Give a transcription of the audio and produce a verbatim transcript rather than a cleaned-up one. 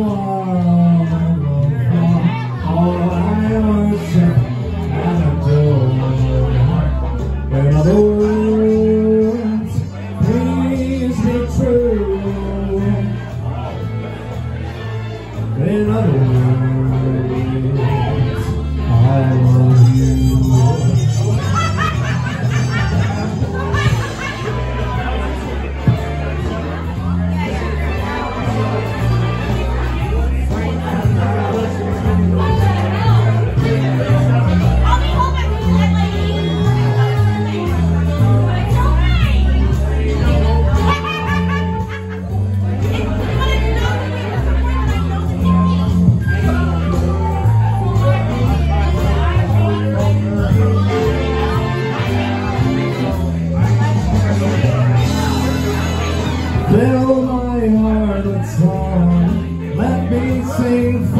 all I worship and adore. In other words, please be true. In other words, I love you. Fill my heart with song, let me sing